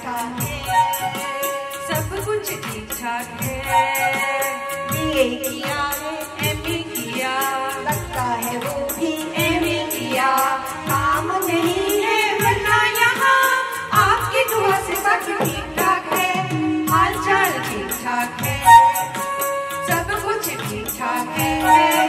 ठाक है, सब कुछ ठीक ठाक है। बीए किया एमए किया, लगता है वो भी एमए किया। काम नहीं है वरना यहाँ आपकी दुआ से सब ठीक ठाक है। हाल चाल ठीक ठाक है, सब कुछ ठीक ठाक है।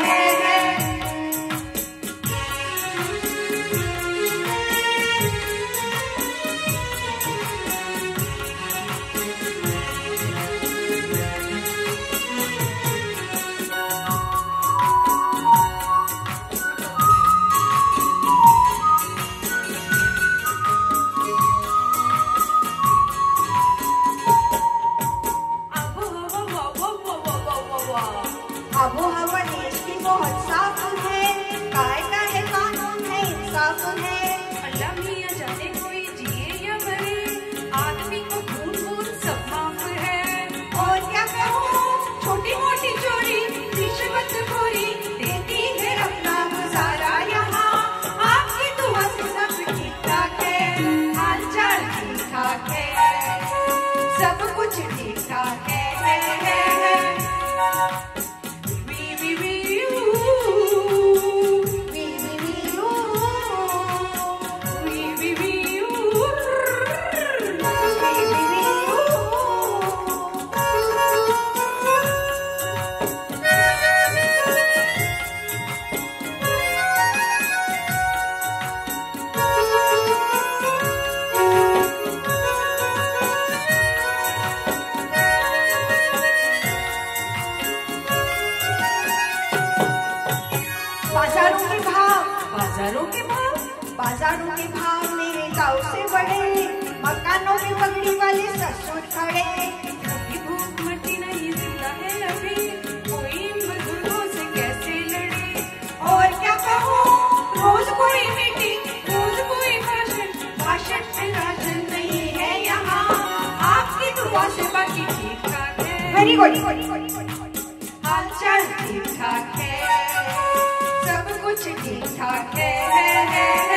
आबो हवा देश की बहुत साफ है, कायदा है कानून है इंसाफ है। अल्लाह मियां जाने कोई जिए या मरे, आदमी को खून खून सब माफ है। और क्या कहूँ छोटी मोटी चोरी रिश्वत खोरी देती है अपना गुजारा यहाँ। आपकी दुआ से सब ठीक ठाक है, हाल चाल ठीक ठाक है, सब कुछ ठीक ठाक है। बाजारों के भाव मेरे गाँव से बढ़े, मकानों में पगड़ी वाले ससुर खड़े। भूख मरती नहीं जिंदा है अभी, कोई बुजुर्गों से कैसे लड़े। और क्या कहूँ रोज कोई मीटिंग रोज कोई भाषण पे राजन नहीं है यहाँ। आपकी दुआ से बाकी ठीक ठाक है। Very good. हाल चाल ठीक ठाक है, सब कुछ ठीक ठाक है।